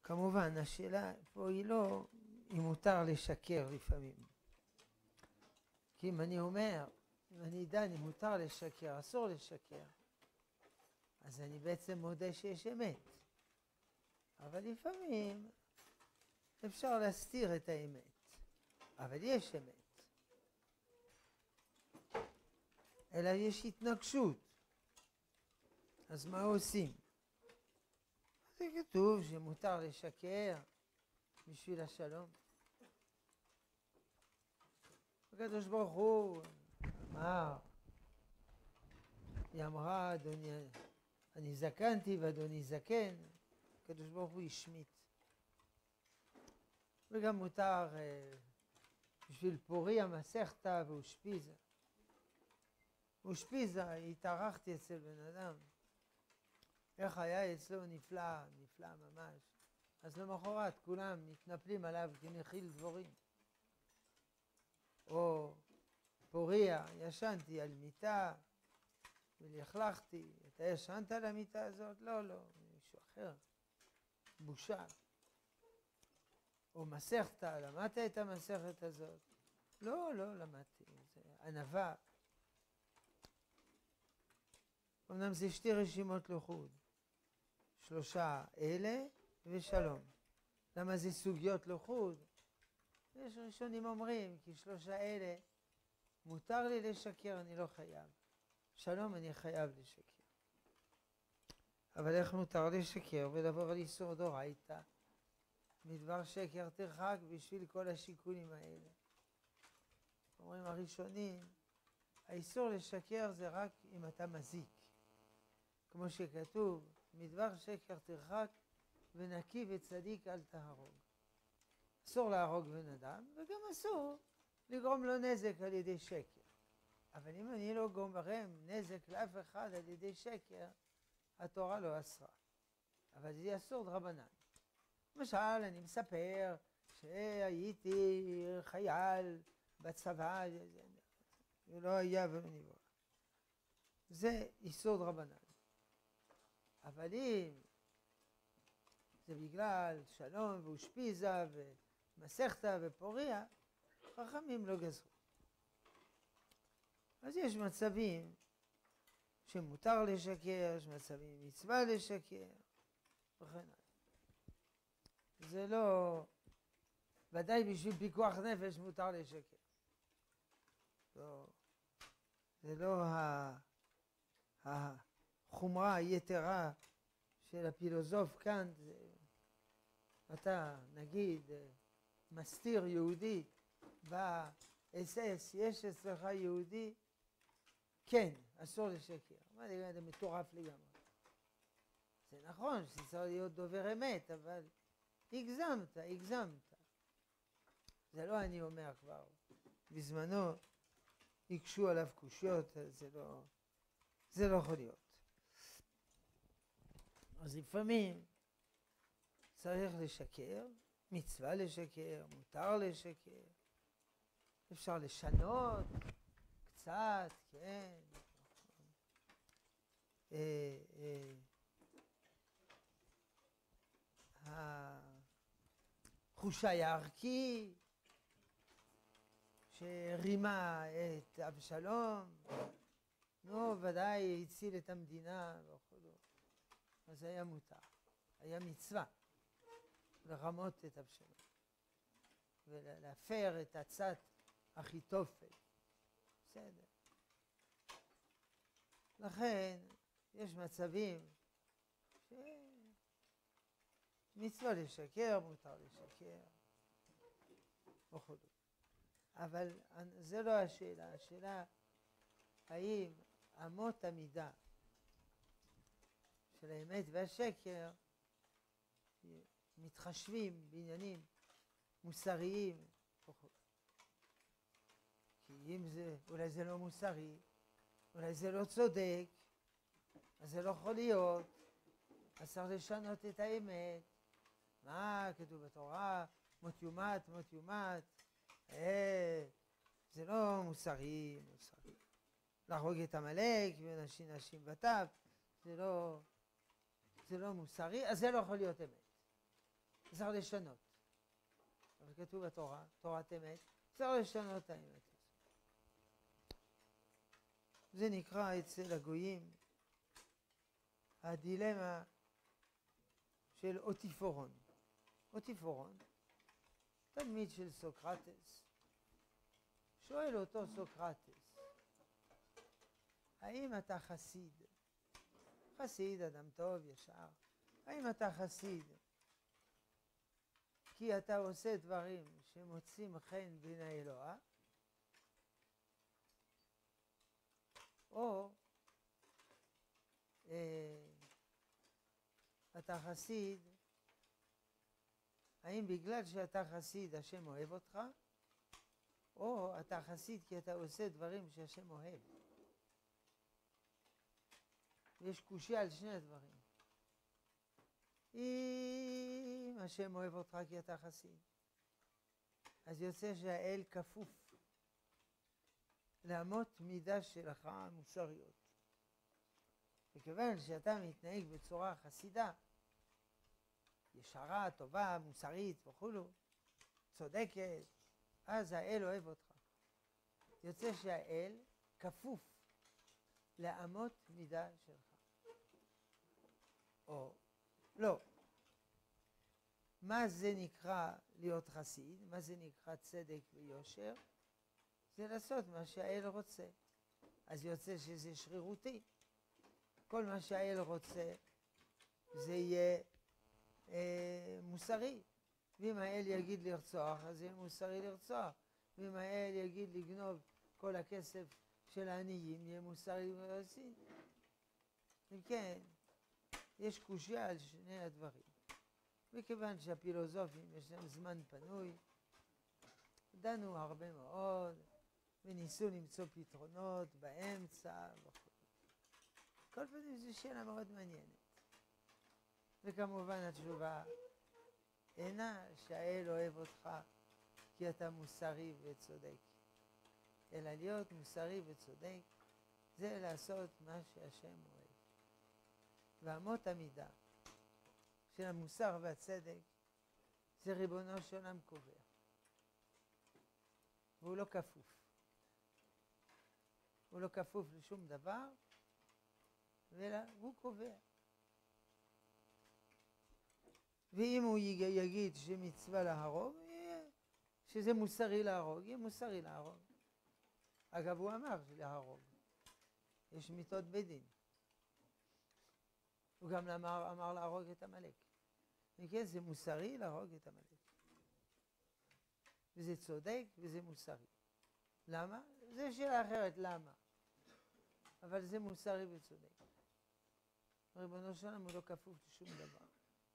כמובן, השאלה פה היא לא אם מותר לשקר לפעמים. כי אם אני אומר, אם אני דן אם מותר לשקר, אסור לשקר, אז אני בעצם מודה שיש אמת. אבל לפעמים אפשר להסתיר את האמת. אבל יש אמת. אלא יש התנגשות. אז מה עושים? זה כתוב שמותר לשקר בשביל השלום. הקדוש ברוך הוא אמר, היא אמרה, אדוני, אני זקנתי ואדוני זקן, הקדוש ברוך הוא השמיט. וגם מותר בשביל פוריה מסכתא ואושפיזה. אושפיזה, התארחתי אצל בן אדם. איך היה אצלו נפלא, נפלא ממש. אז למחרת כולם מתנפלים עליו כנחיל דבורים. או פוריה, ישנתי על מיטה ולכלכתי. אתה ישנת על המיטה הזאת? לא, לא, מישהו אחר. בושה. או מסכתא, למדת את המסכת הזאת? לא, לא למדתי, זה ענווה. אמנם זה שתי רשימות לחוד. 3 אלה ושלום. למה זה סוגיות לחוד? יש ראשונים אומרים, כי 3 אלה מותר לי לשקר, אני לא חייב. שלום, אני חייב לשקר. אבל איך מותר לשקר ולעבור על איסור דאורייתא? מדבר שקר תרחק בשביל כל השיקולים האלה. אומרים הראשונים, האיסור לשקר זה רק אם אתה מזיק. כמו שכתוב, מדבר שקר תרחק ונקי וצדיק אל תהרוג. אסור להרוג בן אדם, וגם אסור לגרום לו נזק על ידי שקר. אבל אם אני לא גורם נזק לאף אחד על ידי שקר, התורה לא אסרה. אבל זה אסור דרבנן. למשל, אני מספר שהייתי חייל בצבא, ולא היה ולא נברא. זה איסור דרבנן. אבל אם זה בגלל שלום ואושפיזה ומסכתא ופוריה, חכמים לא גזרו. אז יש מצבים שמותר לשקר, יש מצבים מצווה לשקר, וכן הלאה. זה לא, ודאי בשביל פיקוח נפש מותר לשקר. לא, זה לא החומרה היתרה של הפילוסוף כאן. אתה נגיד מסתיר יהודי ב-SS, יש אצלך יהודי, כן, אסור לשקר. מה זה מטורף לגמרי. זה נכון שצריך להיות דובר אמת, אבל הגזמת, הגזמת. זה לא אני אומר כבר. בזמנו יקשו עליו קושיות, זה לא יכול להיות. אז לפעמים צריך לשקר, מצווה לשקר, מותר לשקר. אפשר לשנות קצת, כן. חושי הערכי שרימה את אבשלום, נו ודאי הציל את המדינה וכו'. אז היה מותר, היה מצווה לרמות את אבשלום ולהפר את עצת אחיתופל. בסדר. לכן יש מצבים מצווה לשקר, מותר לשקר וכו'. אבל זה לא השאלה. השאלה האם אמות המידה של האמת והשקר מתחשבים בעניינים מוסריים וכו'. כי אם זה, אולי זה לא מוסרי, אולי זה לא צודק, אז זה לא יכול להיות, אז צריך לשנות את האמת. מה כתוב בתורה? מות יומת, מות יומת. זה לא מוסרי, מוסרי. להרוג את עמלק ונשים נשים וטף, זה לא מוסרי, אז זה לא יכול להיות אמת. צריך לשנות. אבל כתוב בתורה, תורת אמת, צריך לשנות את האמת. זה נקרא אצל הגויים הדילמה של אוטיפורון. אוטיפורון, תלמיד של סוקרטס, שואל אותו סוקרטס, האם אתה חסיד? חסיד, אדם טוב, ישר. האם אתה חסיד? כי אתה עושה דברים שמוצאים חן בעיני אלוה, או אתה חסיד, האם בגלל שאתה חסיד השם אוהב אותך, או אתה חסיד כי אתה עושה דברים שהשם אוהב. יש קושיה על שני הדברים. אם השם אוהב אותך כי אתה חסיד, אז יוצא שהאל כפוף לאמות מידה שלך מוסריות. וכיוון שאתה מתנהג בצורה חסידה, ישרה, טובה, מוסרית וכולו, צודקת, אז האל אוהב אותך. יוצא שהאל כפוף לאמות מידה שלך. או לא. מה זה נקרא להיות חסיד? מה זה נקרא צדק ויושר? זה לעשות מה שהאל רוצה. אז יוצא שזה שרירותי. כל מה שהאל רוצה זה יהיה מוסרי. ואם האל יגיד לרצוח, אז יהיה מוסרי לרצוח. ואם האל יגיד לגנוב כל הכסף של העניים, יהיה מוסרי לרצוח. אם כן, יש קושיה על שני הדברים. וכיוון שהפילוסופים יש להם זמן פנוי, דנו הרבה מאוד, וניסו למצוא פתרונות באמצע וכו'. כל פעם זו שאלה מאוד מעניינת. וכמובן התשובה אינה שהאל אוהב אותך כי אתה מוסרי וצודק, אלא להיות מוסרי וצודק זה לעשות מה שהשם אוהב. ואמות המידה של המוסר והצדק זה ריבונו של עולם קובע. והוא לא כפוף. הוא לא כפוף לשום דבר, אלא הוא קובע. ואם הוא יגיד שמצווה להרוג, שזה מוסרי להרוג, יהיה מוסרי להרוג. אגב, הוא אמר להרוג. יש מיתות בית דין. הוא גם אמר להרוג את עמלק. וכן, זה מוסרי להרוג את עמלק. וזה צודק וזה מוסרי. למה? זה שאלה אחרת, למה? אבל זה מוסרי וצודק. ריבונו של עולם הוא לא כפוף לשום דבר.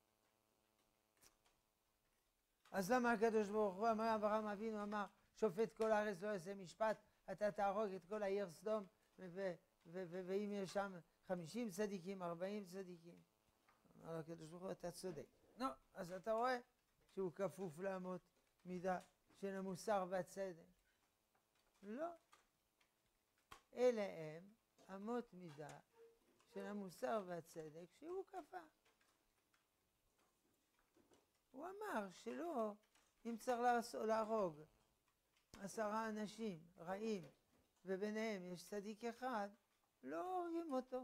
אז למה הקדוש ברוך הוא אמר, אברהם אבינו אמר, שופט כל הארץ לא יעשה משפט, אתה תהרוג את כל העיר סדום, ואם יש שם 50 צדיקים, 40 צדיקים. אמר הקדוש ברוך הוא, אתה צודק. נו, אז אתה רואה שהוא כפוף לאמות מידה של המוסר והצדק. לא. אלה הם אמות מידה של המוסר והצדק שהוא קבע. הוא אמר שלא, אם צריך להרוג 10 אנשים רעים וביניהם יש צדיק אחד, לא הורגים אותו.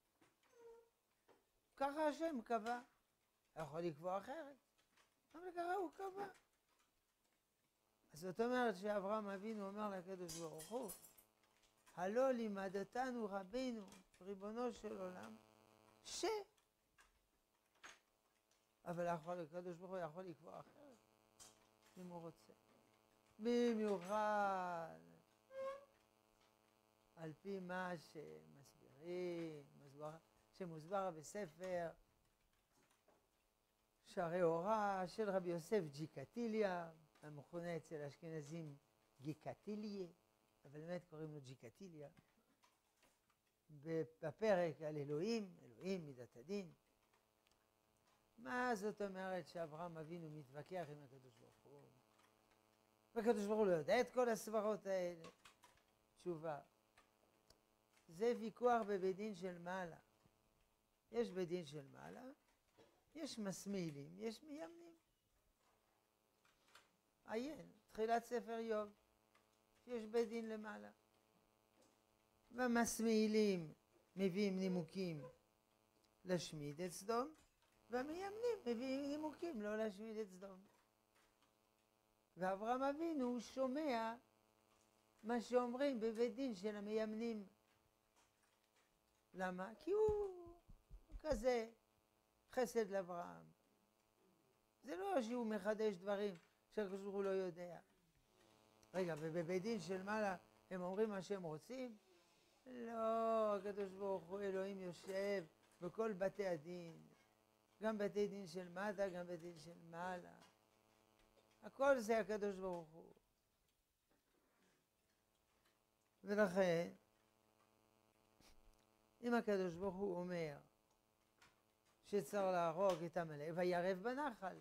ככה השם קבע. יכול לקבוע אחרת, אבל ככה הוא קבע. אז זאת אומרת שאברהם אבינו אומר לקדוש ברוך הוא, הלא לימדתנו רבינו, ריבונו של עולם, אבל הקדוש ברוך הוא יכול לקבוע אחרת, אם הוא רוצה. במיוחד, על פי מה שמוסבר בספר שערי אורה של רבי יוסף ג'יקטיליה, המכונה אצל האשכנזים גיקטיליה, אבל באמת קוראים לו ג'יקטיליה, בפרק על אלוהים, אלוהים מידת הדין. מה זאת אומרת שאברהם אבינו מתווכח עם הקדוש ברוך הוא? והקדוש ברוך הוא לא יודע את כל הסברות האלה. תשובה, זה ויכוח בבית דין של מעלה. יש בית דין של מעלה, יש מסמילים, יש מיימנים. עיין, תחילת ספר איוב, שיש בית דין למעלה. והמסמעילים מביאים נימוקים להשמיד את סדום, והמיימנים מביאים נימוקים לא להשמיד את סדום. ואברהם אבינו הוא שומע מה שאומרים בבית דין של המיימנים. למה? כי הוא כזה חסד לאברהם. זה לא שהוא מחדש דברים שהקדוש ברוך הוא לא יודע. רגע, ובבית דין של מעלה הם אומרים מה שהם רוצים? לא, הקדוש ברוך הוא אלוהים יושב בכל בתי הדין. גם בתי דין של מטה, גם בתי דין של מעלה. הכל זה הקדוש ברוך הוא. ולכן, אם הקדוש ברוך הוא אומר שצריך להרוג את עמלק, וירב בנחל.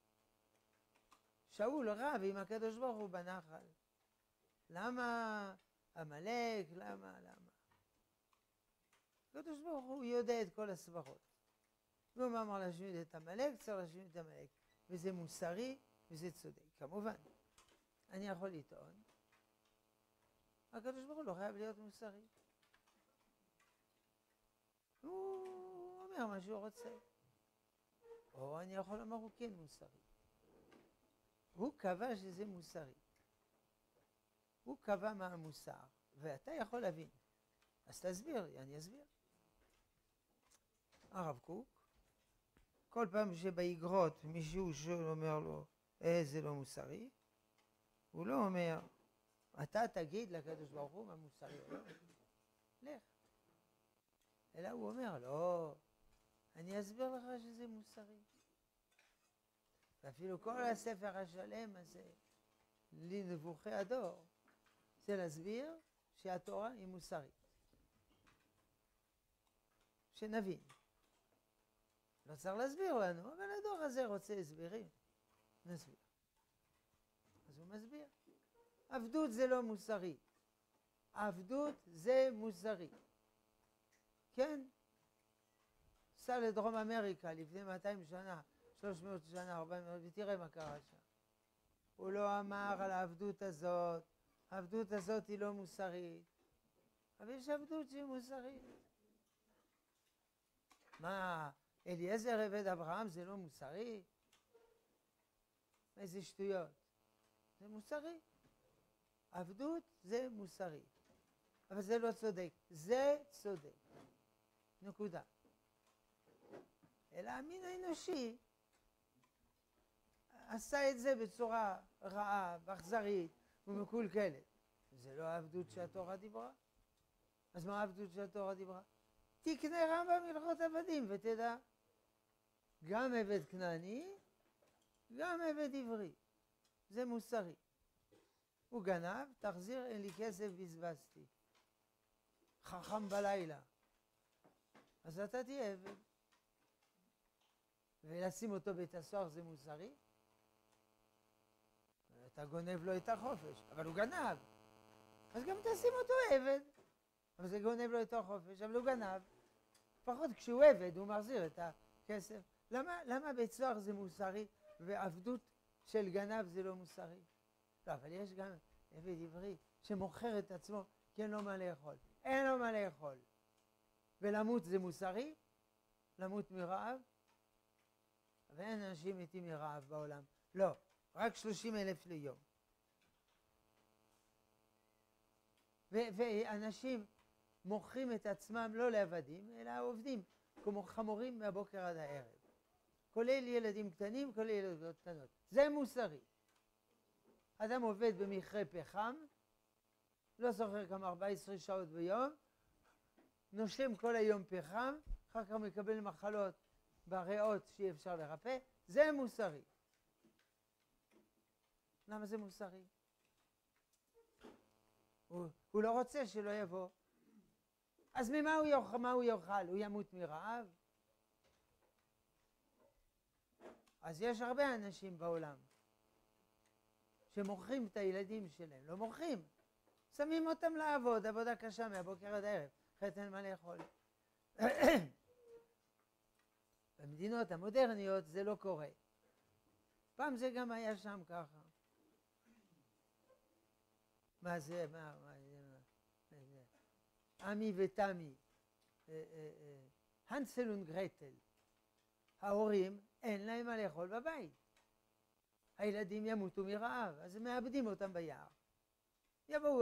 שאול רב עם הקדוש ברוך הוא בנחל. למה עמלק? למה? הקדוש ברוך הוא יודע את כל הסברות. והוא אמר להשמיד את עמלק, צריך להשמיד את עמלק. וזה מוסרי וזה צודק. כמובן, אני יכול לטעון, הקדוש ברוך הוא לא חייב להיות מוסרי. הוא אומר מה שהוא רוצה. או אני יכול לומר הוא כן מוסרי. הוא קבע שזה מוסרי. הוא קבע מה המוסר, ואתה יכול להבין. אז תסביר לי, אני אסביר. הרב קוק, כל פעם שבאגרות מישהו שאומר לו, זה לא מוסרי, הוא לא אומר, אתה תגיד לקדוש ברוך הוא מה מוסרי או לא. לך. אלא הוא אומר, לא, אני אסביר לך שזה מוסרי. ואפילו כל הספר השלם הזה, לנבוכי הדור, זה להסביר שהתורה היא מוסרית. שנבין. לא צריך להסביר לנו, אבל הדור הזה רוצה הסברים. נסביר. אז הוא מסביר. עבדות זה לא מוסרי. עבדות זה מוסרי. כן? סע לדרום אמריקה לפני 200 שנה, 300 שנה, 400, ותראה מה קרה שם. הוא לא אמר על העבדות הזאת, העבדות הזאת היא לא מוסרית. אבל יש עבדות שהיא מוסרית. מה, אליעזר עבד אברהם זה לא מוסרי? איזה שטויות. זה מוסרי. עבדות זה מוסרי. אבל זה לא צודק. זה צודק. נקודה. אלא המין האנושי עשה את זה בצורה רעה ואכזרית ומקולקלת. זה לא העבדות שהתורה דיברה. אז מה העבדות שהתורה דיברה? תקנה רמב"ם הלכות עבדים ותדע. גם עבד כנעני, גם עבד עברי. זה מוסרי. הוא גנב, תחזיר, אין לי כסף, בזבזתי. חכם בלילה. אז אתה תהיה עבד. ולשים אותו בית הסוהר זה מוסרי? אתה גונב לו את החופש, אבל הוא גנב. אז גם תשים אותו עבד. אבל זה גונב לו את החופש, אבל הוא גנב. לפחות כשהוא עבד, הוא מחזיר את הכסף. למה בית סוהר זה מוסרי, ועבדות של גנב זה לא מוסרי? לא, אבל יש גם עבד עברי שמוכר את עצמו, כי אין לו מה לאכול. אין לו מה לאכול. ולמות זה מוסרי? למות מרעב? ואין אנשים מתים מרעב בעולם. לא, רק 30,000 ליום. ואנשים מוכרים את עצמם לא לעבדים, אלא עובדים, כמו חמורים מהבוקר עד הערב. כולל ילדים קטנים, כולל ילדות קטנות. זה מוסרי. אדם עובד במכרה פחם, לא זוכר כמה 14 שעות ביום, נושם כל היום פחם, אחר כך מקבל מחלות בריאות שאי אפשר לרפא, זה מוסרי. למה זה מוסרי? הוא לא רוצה שלא יבוא. אז ממה הוא יאכל? הוא ימות מרעב? אז יש הרבה אנשים בעולם שמוכרים את הילדים שלהם, לא מוכרים, שמים אותם לעבוד, עבודה קשה מהבוקר עד הערב, אחרת אין מה לאכול. במדינות המודרניות זה לא קורה. פעם זה גם היה שם ככה. מה זה, עמי ותמי, הנסל וגרטל, ההורים אין להם מה לאכול בבית. הילדים ימותו מרעב, אז הם מאבדים אותם ביער. יבואו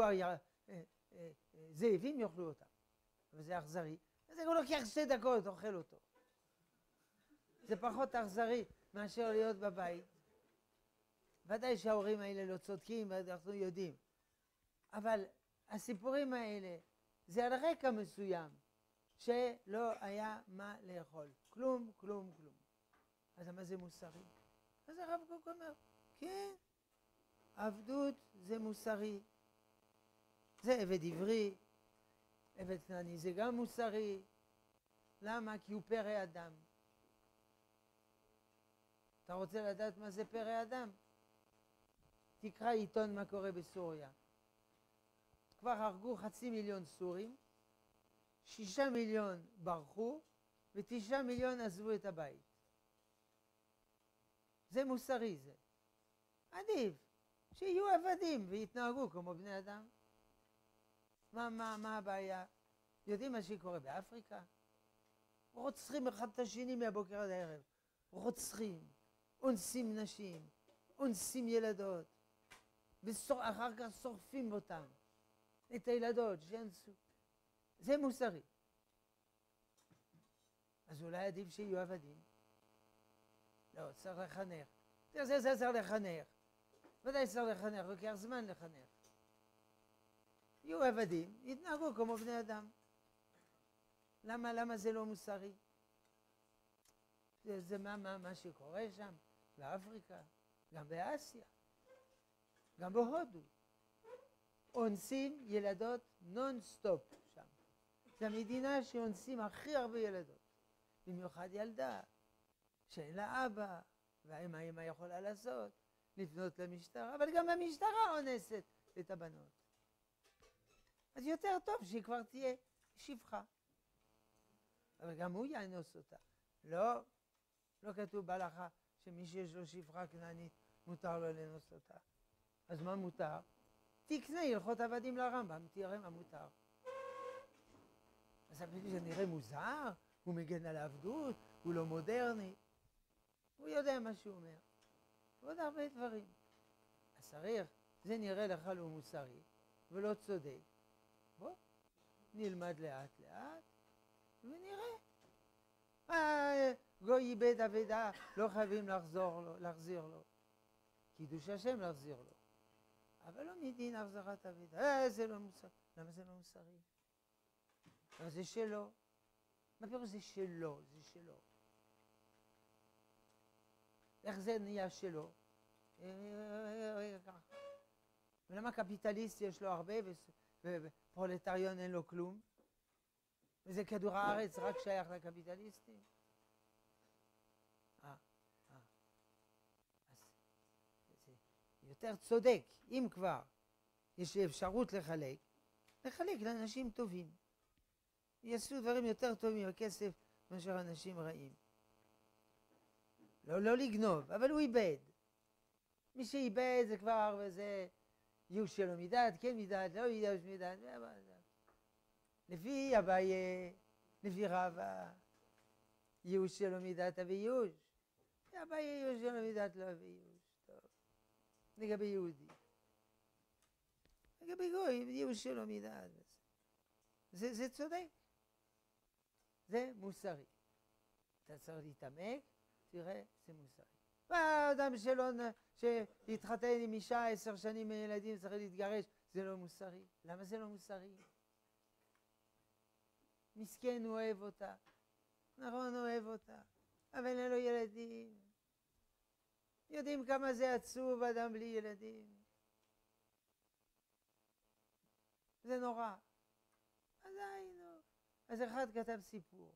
זאבים יאכלו אותם, וזה אכזרי. אז הוא לוקח 2 דקות, אוכל אותו. זה פחות אכזרי מאשר להיות בבית. ודאי שההורים האלה לא צודקים, ואנחנו יודעים. אבל הסיפורים האלה, זה על רקע מסוים, שלא היה מה לאכול. כלום, כלום, כלום. אז מה זה מוסרי? אז הרב קוק אומר, כן, עבדות זה מוסרי. זה עבד עברי, עבד כנעני זה גם מוסרי. למה? כי הוא פרא אדם. אתה רוצה לדעת מה זה פרא אדם? תקרא עיתון מה קורה בסוריה. כבר הרגו 500,000 סורים, 6 מיליון ברחו, ו9 מיליון עזבו את הבית. זה מוסרי זה. עדיף שיהיו עבדים ויתנהגו כמו בני אדם. מה הבעיה? יודעים מה שקורה באפריקה? רוצחים אחד את השני מהבוקר עד הערב. רוצחים, אונסים נשים, אונסים ילדות, ואחר כך שורפים אותם, את הילדות שאנסו. זה מוסרי. אז אולי עדיף שיהיו עבדים. לא, צריך לחנך. זה צריך לחנך. ודאי צריך לחנך, לוקח זמן לחנך. יהיו עבדים, יתנהגו כמו בני אדם. למה זה לא מוסרי? זה מה שקורה שם, באפריקה, גם באסיה, גם בהודו. אונסים ילדות נון-סטופ שם. זו המדינה שאונסים הכי הרבה ילדות. במיוחד ילדה, שאין לה אבא, והאמא יכולה לעשות, לפנות למשטרה, אבל גם המשטרה אונסת את הבנות. אז יותר טוב שהיא כבר תהיה שפחה. אבל גם הוא יאנוס אותה. לא כתוב בהלכה שמי שיש לו שפחה כנענית מותר לו לאנוס אותה. אז מה מותר? תקנה הלכות עבדים לרמב"ם, תראה מה מותר. אז זה נראה מוזר, הוא מגן על העבדות, הוא לא מודרני. הוא יודע מה שהוא אומר. ועוד הרבה דברים. אז צריך, זה נראה לך לא מוסרי ולא צודק. בוא, נלמד לאט לאט ונראה. גוי איבד אבדה, לא חייבים להחזיר לו. קידוש השם להחזיר לו. אבל לא מדין החזרת אבדה. זה לא מוסרי. למה זה לא מוסרי? אבל זה שלו. מה פירוש זה שלו? זה שלו. איך זה נהיה שלו? ולמה קפיטליסט יש לו הרבה ופרולטריון אין לו כלום? וזה כדור הארץ רק שייך לקפיטליסטים? אז זה יותר צודק, אם כבר יש אפשרות לחלק לאנשים טובים. יעשו דברים יותר טובים בכסף מאשר אנשים רעים. לא לגנוב, אבל הוא איבד. מי שאיבד זה כבר, וזה ייאוש שלו מדעת, כן מדעת, לא ייאוש מדעת. לפי אביי, לפי רבא, ייאוש שלו מדעת וייאוש. אביי ייאוש שלו מדעת לא וייאוש. טוב. לגבי יהודי. לגבי גוי, ייאוש שלו מדעת. זה צודק. זה מוסרי. אתה צריך להתעמק, תראה, זה מוסרי. והאדם שהתחתן עם אישה 10 שנים מילדים צריך להתגרש, זה לא מוסרי. למה זה לא מוסרי? מסכן, הוא אוהב אותה. נכון, הוא אוהב אותה. אבל אין לו ילדים. יודעים כמה זה עצוב אדם בלי ילדים. זה נורא. אז היינו. אז אחד כתב סיפור.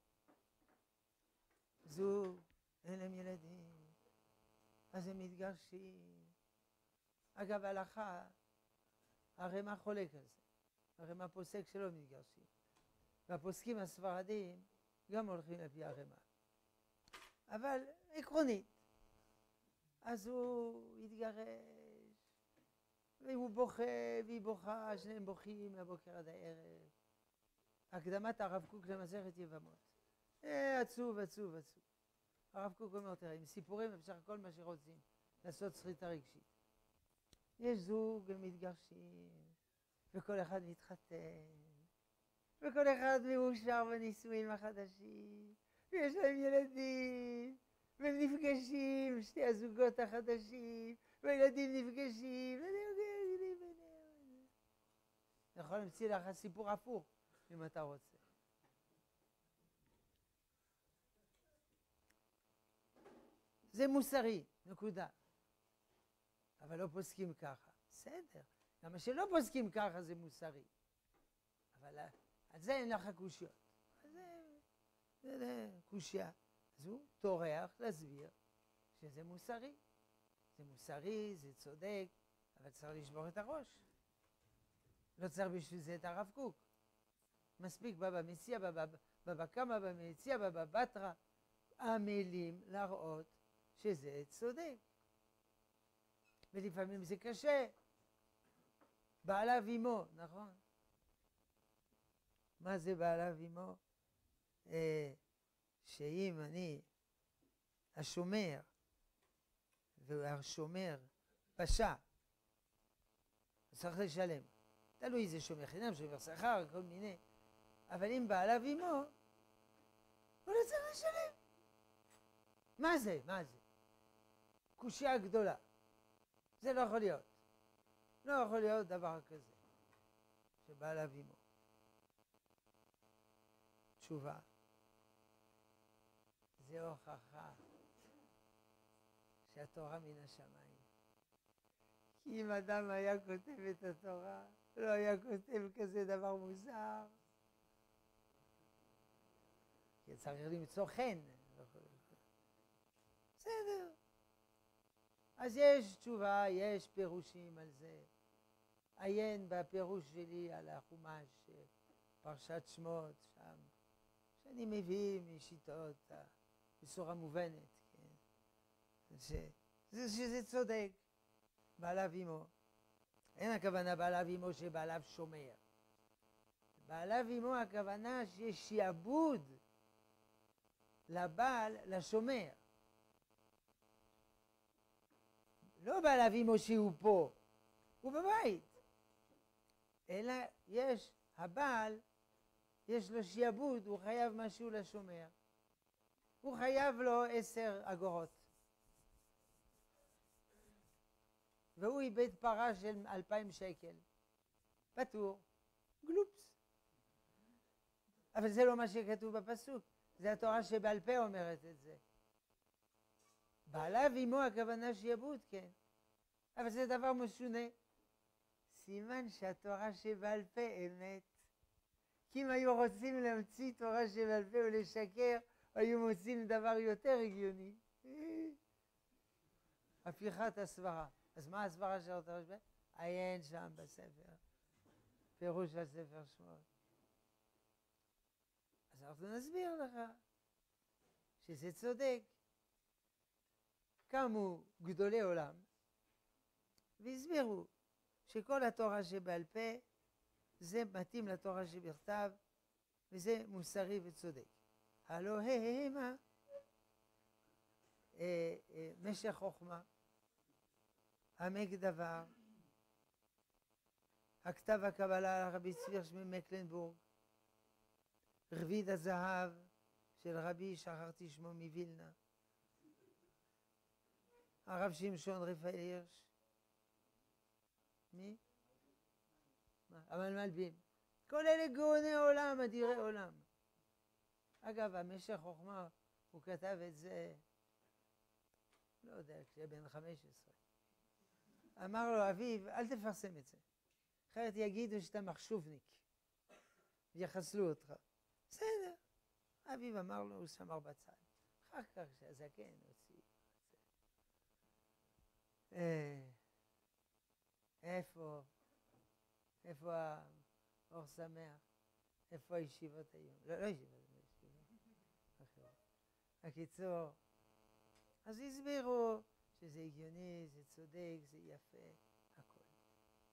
זוג, אין להם ילדים. אז הם מתגרשים. אגב, הלכה, הרמ"א חולק על זה. הרמ"א פוסק שלא מתגרשים. והפוסקים הספרדים גם הולכים לפי הרמ"א. אבל עקרונית. אז הוא התגרש, והוא בוכה והיא בוכה, שניהם בוכים מהבוקר עד הערב. הקדמת הרב קוק למסכת יבמות. עצוב, עצוב, עצוב. הרב קוק אומר, תראה, עם סיפורים אפשר כל מה שרוצים, לעשות סחיטה רגשית. יש זוג, הם מתגרשים, וכל אחד מתחתן, וכל אחד מאושר בנישואים החדשים, ויש להם ילדים, והם נפגשים, שתי הזוגות החדשים, והילדים נפגשים, אני יכול להמציא לך סיפור הפוך, אם אתה רוצה. זה מוסרי, נקודה. אבל לא פוסקים ככה. בסדר. למה שלא פוסקים ככה זה מוסרי. אבל על זה אין לך קושיות. זה קושיה. אז הוא טורח להסביר שזה מוסרי. זה מוסרי, זה צודק, אבל צריך לשבור את הראש. לא צריך בשביל זה את הרב קוק. מספיק בבא מציע, בבא קמא, בבא מציע, בבא בתרא, עמלים להראות שזה צודק. ולפעמים זה קשה. בעלה ואמו, נכון? מה זה בעלה ואמו? שאם אני השומר, והשומר פשע, צריך לשלם. תלוי איזה שומר חינם, שומר שכר, כל מיני. אבל אם בעלה ואמו, הוא לא צריך לשלם. מה זה? מה זה? קושיה גדולה. זה לא יכול להיות. לא יכול להיות דבר כזה. שבעלה ואמו. תשובה. זה הוכחה שהתורה מן השמיים. כי אם אדם היה כותב את התורה, לא היה כותב כזה דבר מוזר. כי צריך למצוא חן. בסדר. אז יש תשובה, יש פירושים על זה. עיין בפירוש שלי על החומש, פרשת שמות, שם, שאני מביא משיטות בצורה מובנת, כן? שזה צודק, בעלה ואמו. אין הכוונה בעלה ואמו שבעליו שומר. בעלה ואמו הכוונה שיש שיעבוד לבעל לשומר. לא בעלה ואמו שהוא פה, הוא בבית. אלא יש, הבעל, יש לו שיעבוד, הוא חייב משהו לשומר. הוא חייב לו 10 אגורות. והוא איבד פרה של 2,000 שקל. פטור. גלופס. אבל זה לא מה שכתוב בפסוק. זה התורה שבעל פה אומרת את זה. בעלה ואמו הכוונה שיעבוד, כן. אבל זה דבר משונה. סימן שהתורה שבעל פה אמת. כי אם היו רוצים להמציא תורה שבעל פה ולשקר, היו מוצאים דבר יותר הגיוני. הפיכת הסברה. אז מה הסברה של התורה שבעל פה? עיין שם בספר. פירוש של ספר שמות. אז אנחנו נסביר לך שזה צודק. קמו גדולי עולם והסבירו שכל התורה שבעל פה זה מתאים לתורה שבכתב וזה מוסרי וצודק. הלא המה משך חוכמה, עמק דבר, הכתב הקבלה על רבי צבי ממקלנבורג, רביד הזהב של רבי שכחתי שמו מווילנה, הרב שמשון רפאל הירש, מי? המלמל בים. כל אלה גאוני עולם, אדירי עולם. אגב, המשך חוכמה, הוא כתב את זה, לא יודע, כשהיה בן 15. אמר לו, אביב, אל תפרסם את זה. אחרת יגידו שאתה מחשובניק. יחסלו אותך. בסדר. אביב אמר לו, הוא שמר בצד. אחר כך שהזקן הוציא. איפה האור שמח? איפה הישיבות היום? לא ישיבות, לא ישיבות. הקיצור, אז הסבירו שזה הגיוני, זה צודק, זה יפה, הכל.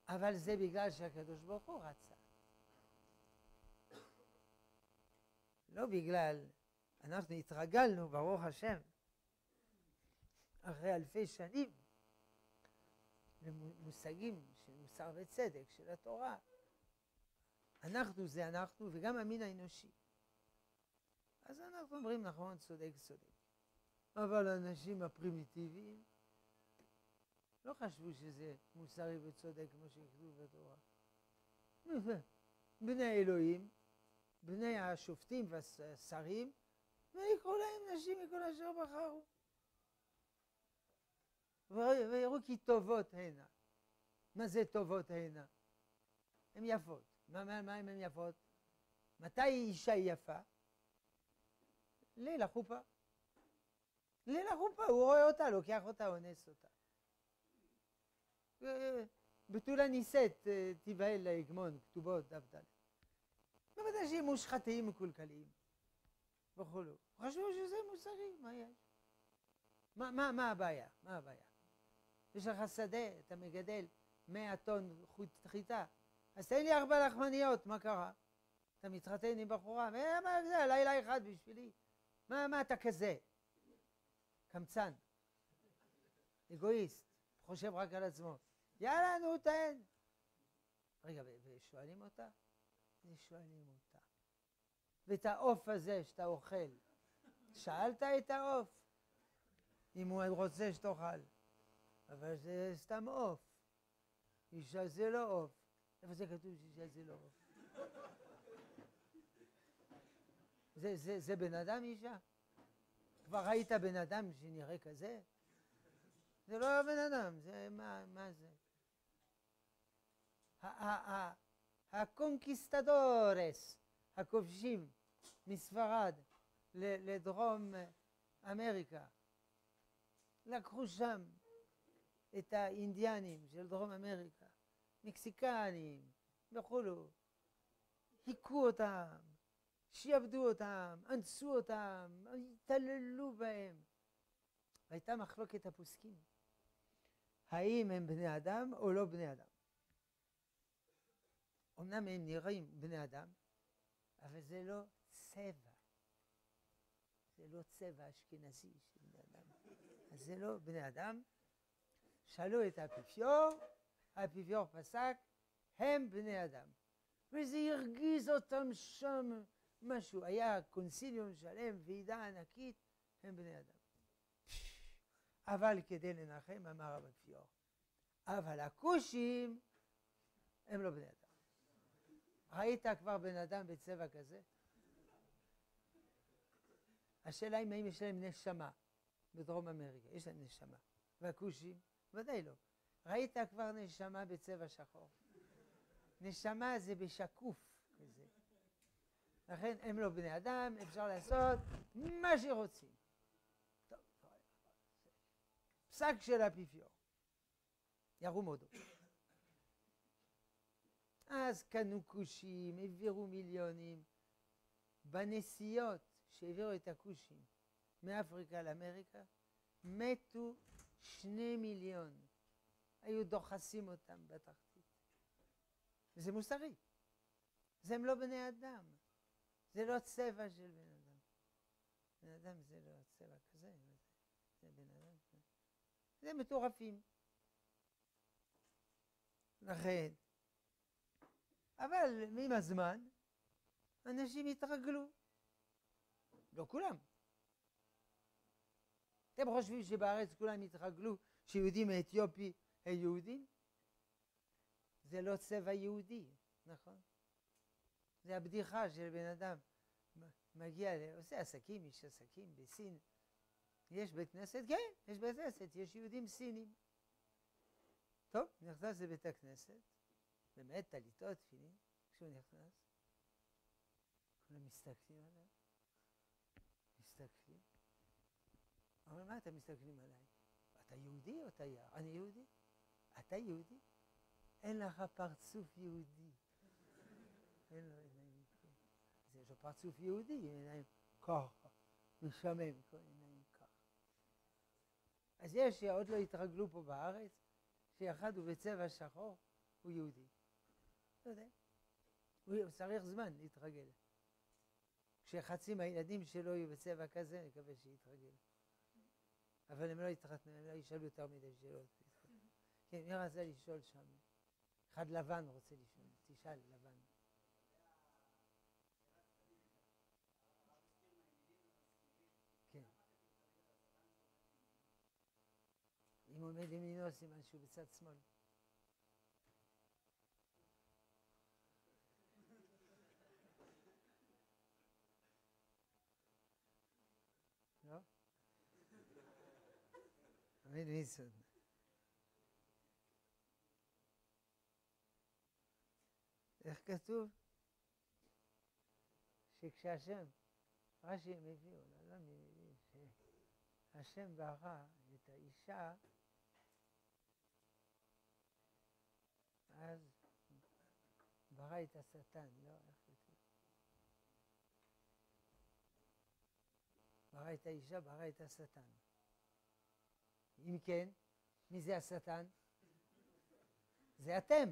אבל זה בגלל שהקדוש ברוך הוא רצה. לא בגלל, אנחנו התרגלנו, ברוך השם, אחרי אלפי שנים, למושגים של מוסר וצדק, של התורה. אנחנו זה אנחנו, וגם המין האנושי. אז אנחנו אומרים נכון, צודק, צודק. אבל האנשים הפרימיטיביים לא חשבו שזה מוסרי וצודק כמו שכתוב בתורה. בני אלוהים, בני השופטים והשרים, ויקראו להם נשים מכל אשר בחרו. ויראו כי טובות הנה. מה זה טובות הנה? הן יפות. מה הן יפות? מתי אישה היא יפה? ליל החופה. ליל החופה, הוא רואה אותה, לוקח אותה, אונס אותה. בתולה נישאת תיבהל להגמון, כתובות דף ד'. בוודאי שהם מושחתים מקולקלים וכולו. חשבו שזה מוסרי, מה יש? מה הבעיה? מה הבעיה? יש לך שדה, אתה מגדל 100 טון חיטה, אז תן לי 4 לחמניות, מה קרה? אתה מתחתן עם בחורה, מה זה? לילה אחד בשבילי. מה אתה כזה? קמצן, אגואיסט, חושב רק על עצמו. יאללה, נו, תן. רגע, ושואלים אותה? ושואלים אותה. ואת העוף הזה שאתה אוכל, שאלת את העוף? אם הוא רוצה שתאכל. אבל זה סתם עוף. אישה זה לא עוף. איפה זה כתוב שאישה זה לא עוף? זה בן אדם אישה? כבר ראית בן אדם שנראה כזה? זה לא בן אדם, זה מה זה? הקונקיסטדורס, הכובשים מספרד לדרום אמריקה, לקחו שם את האינדיאנים של דרום אמריקה, מקסיקנים וכולו, היכו אותם, שיעבדו אותם, אנסו אותם, התעללו בהם. והייתה מחלוקת הפוסקים, האם הם בני אדם או לא בני אדם. אמנם הם נראים בני אדם, אבל זה לא צבע. זה לא צבע אשכנזי של בני אדם. אז זה לא בני אדם. שאלו את האפיפיור פסק, הם בני אדם. וזה הרגיז אותם שם משהו. היה קונסיליום שלם, ועידה ענקית, הם בני אדם. אבל כדי לנחם, אמר האפיפיור, אבל הכושים הם לא בני אדם. ראית כבר בן אדם בצבע כזה? השאלה היא האם יש להם נשמה בדרום אמריקה, יש להם נשמה. והכושים? ודאי לא. ראית כבר נשמה בצבע שחור? נשמה זה בשקוף כזה. לכן הם לא בני אדם, אפשר לעשות מה שרוצים. טוב, פסק של האפיפיור. ירום הודו. אז קנו כושים, העבירו מיליונים. בנסיעות שהעבירו את הכושים מאפריקה לאמריקה, מתו 2 מיליון. היו דוחסים אותם בתחתית. וזה מוסרי. זה הם לא בני אדם. זה לא צבע של בן אדם. בן אדם זה לא צבע כזה. זה בן אדם. זה מטורפים. לכן. אבל עם הזמן, אנשים התרגלו. לא כולם. אתם חושבים שבארץ כולם התרגלו שיהודים מאתיופי הם יהודים? זה לא צבע יהודי, נכון? זה הבדיחה של בן אדם. מגיע, עושה עסקים, יש עסקים בסין. יש בית כנסת? כן, יש בית כנסת, יש יהודים סינים. טוב, נכנס לבית הכנסת. באמת, טליתות, תפילין, כשהוא נכנס, כולם מסתכלים עליו, מסתכלים. אבל מה אתם מסתכלים עליי? אתה יהודי או אתה יהודי? אני יהודי? אתה יהודי? אין לך פרצוף יהודי. אין לו עיניים. זה יש לו פרצוף יהודי, עיניים ככה, משמם, עיניים ככה. אז יש שעוד לא התרגלו פה בארץ, שאחד הוא בצבע שחור, הוא יהודי? לא יודע. הוא צריך זמן להתרגל. כשחצי מהילדים שלו יהיו בצבע כזה, אני מקווה שיתרגל. אבל הם לא יתחתנו, הם לא ישאלו יותר מדי שאלות. כן, מי רצה לשאול שם? אחד לבן רוצה לשאול, תשאל לבן. כן. אם הוא עומד ימינו, סימן שהוא בצד שמאל. לא? עומד מיסוד. איך כתוב? שכשהשם, רש"י מביא, לא מביא, שהשם ברא את האישה, אז ברא את השטן, לא? איך כתוב? ברא את האישה, ברא את השטן. אם כן, מי זה השטן? זה אתם.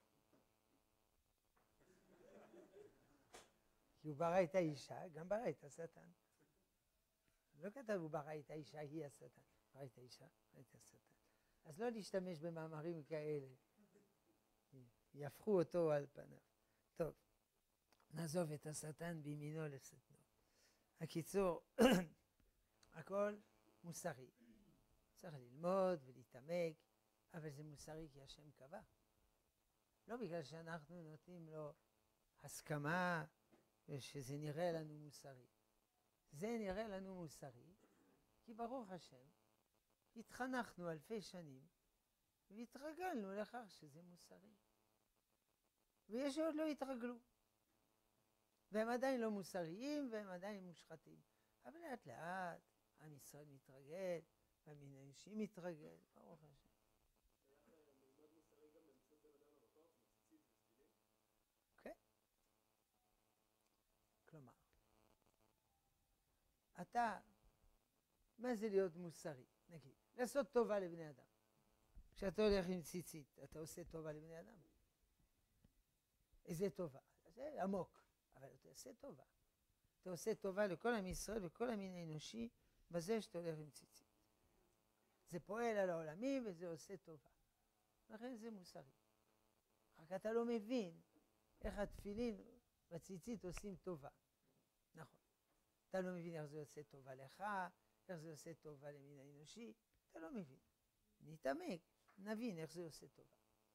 כי הוא ברא את האישה, גם ברא את השטן. לא כתב הוא ברא את האישה, היא השטן. ברא את האישה, ברא את השטן. אז לא להשתמש במאמרים כאלה. יהפכו אותו על פניו. טוב, נעזוב את השטן בימינו לשטנו. הקיצור, הכל מוסרי. צריך ללמוד ולהתעמק, אבל זה מוסרי כי השם קבע. לא בגלל שאנחנו נותנים לו הסכמה ושזה נראה לנו מוסרי. זה נראה לנו מוסרי, כי ברוך השם, התחנכנו אלפי שנים והתרגלנו לכך שזה מוסרי. ויש שעוד לא התרגלו. והם עדיין לא מוסריים והם עדיין מושחתים. אבל לאט לאט עם ישראל מתרגל, והמין האנושי מתרגל, ברוך השם. כן. כלומר, אתה, מה זה להיות מוסרי? נגיד, לעשות טובה לבני אדם. כשאתה הולך עם ציצית, אתה עושה טובה לבני אדם. איזה טובה? זה עמוק, אבל אתה עושה טובה. אתה עושה טובה לכל עם ישראל וכל המין האנושי בזה שאתה הולך עם ציצית. זה פועל על העולמים וזה עושה טובה. לכן זה מוסרי. רק אתה לא מבין איך התפילין בציצית עושים טובה. נכון. אתה לא מבין איך זה עושה טובה לך, איך זה עושה טובה למין האנושי. אתה לא מבין. נתעמק, נבין איך זה עושה טובה.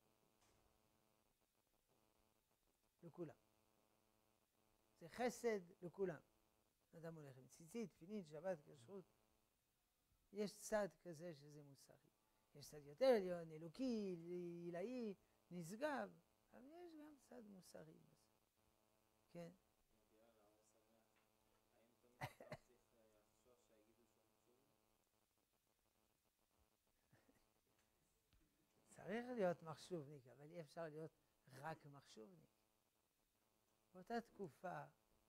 לכולם. זה חסד לכולם. אדם הולך עם ציצית, תפילין, שבת, כשרות. יש צד כזה שזה מוסרי. יש צד יותר עליון, אלוקי, עילאי, נשגב, אבל יש גם צד מוסרי. כן? צריך להיות מחשובניק, אבל אי אפשר להיות רק מחשובניק. באותה תקופה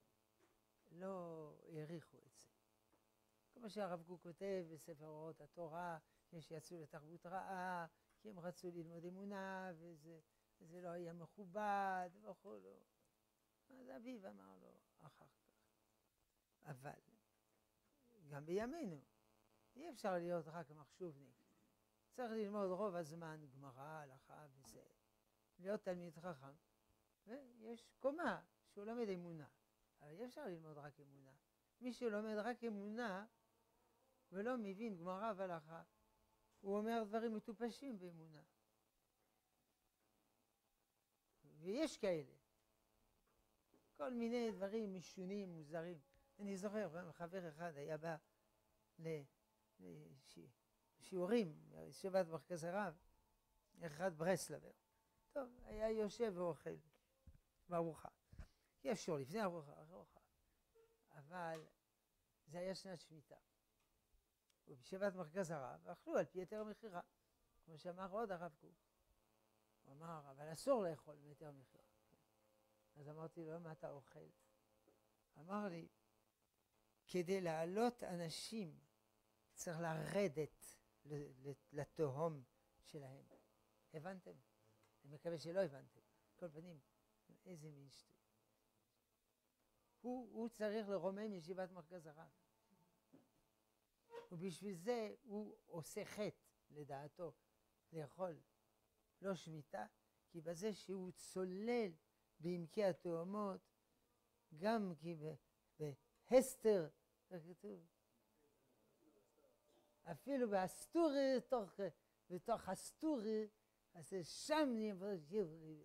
לא העריכו את זה. כמו שהרב קוק כותב בספר אורות התורה, יש שיצאו לתרבות רעה, כי הם רצו ללמוד אמונה, וזה לא היה מכובד, וכו'. אז אביו אמר לו אחר כך. אבל גם בימינו אי אפשר להיות רק מחשובניק. צריך ללמוד רוב הזמן גמרא, הלכה וזה. להיות תלמיד חכם. ויש קומה שהוא לומד אמונה. אבל אי אפשר ללמוד רק אמונה. מי שלומד רק אמונה ולא מבין גמרא והלכה, הוא אומר דברים מטופשים באמונה. ויש כאלה. כל מיני דברים משונים, מוזרים. אני זוכר, חבר אחד היה בא לשיעורים, ישיבת מרכז הרב, אחד ברסלבר. טוב, היה יושב ואוכל בארוחה. יש שור לפני ארוחה, אבל זה היה שנת שמיטה. ובישיבת מרכז הרב אכלו על פי היתר מכירה, כמו שאמר עוד הרב קוק. הוא אמר, אבל אסור לאכול בהיתר מכירה. אז אמרתי לו, מה אתה אוכל? אמר לי, כדי להעלות אנשים צריך לרדת לתהום שלהם. הבנתם? אני מקווה שלא הבנתם. כל פנים, איזה מין שטוי. הוא צריך לרומם ישיבת מרכז הרב. ובשביל זה הוא עושה חטא, לדעתו, לאכול לא שמיטה, כי בזה שהוא צולל בעמקי התאומות, גם כי בהסתר, אפילו בהסתורי, בתוך הסתורי, אז שם נברא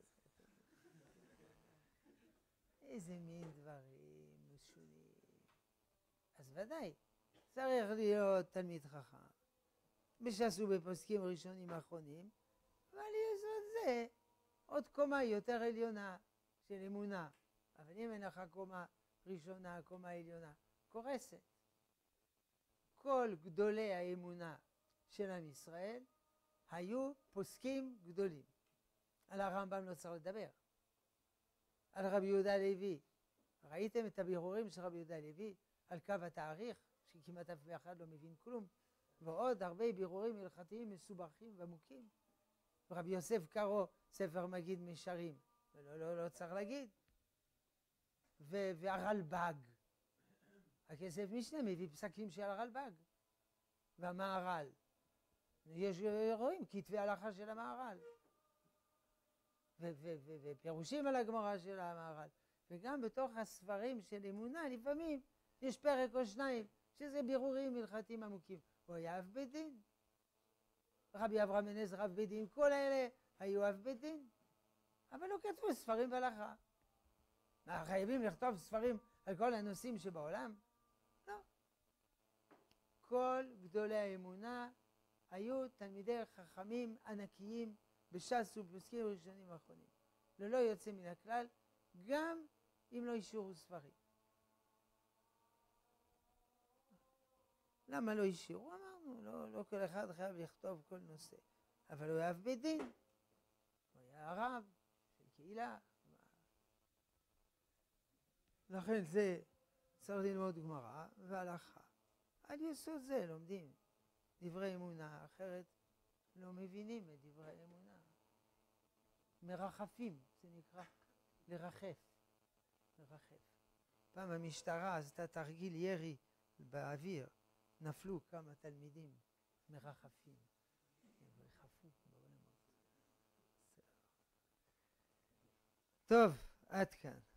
איזה מין דברים משונים. אז ודאי, צריך להיות תלמיד חכם, בשעשו בפוסקים ראשונים האחרונים, אבל יסוד זה עוד קומה יותר עליונה של אמונה. אבל אם אין לך קומה ראשונה, קומה עליונה, קורסת. כל גדולי האמונה של עם ישראל היו פוסקים גדולים. על הרמב"ם לא צריך לדבר. על רבי יהודה הלוי. ראיתם את הבירורים של רבי יהודה הלוי על קו התאריך, שכמעט אף אחד לא מבין כלום, ועוד הרבה בירורים הלכתיים מסובכים ועמוקים. רבי יוסף קארו, ספר מגיד משרים, לא צריך להגיד. והרלב"ג, הכסף משנה מביא פסקים של הרלב"ג, והמהר"ל. יש רואים כתבי הלכה של המהר"ל, ופירושים על הגמרא של המהר"ל, וגם בתוך הספרים של אמונה לפעמים יש פרק או שניים שזה בירורים הלכתיים עמוקים. הוא היה אב בית דין. רבי אברהם בן עזרא אב בית דין, כל האלה היו אב בית דין, אבל לא כתבו ספרים בהלכה. מה, חייבים לכתוב ספרים על כל הנושאים שבעולם? לא. כל גדולי האמונה היו תלמידי חכמים ענקיים בש"ס ובפוסקים ראשונים האחרונים, ללא יוצא מן הכלל, גם אם לא השאירו ספרים. למה לא השאירו? אמרנו, לא כל אחד חייב לכתוב כל נושא, אבל הוא היה אב בית דין, הוא היה הרב של קהילה. לכן זה צריך ללמוד גמרא והלכה. על יסוד זה לומדים דברי אמונה, אחרת לא מבינים את דברי אמונה. מרחפים, זה נקרא לרחף. פעם המשטרה עשתה תרגיל ירי באוויר, נפלו כמה תלמידים מרחפים. טוב, עד כאן.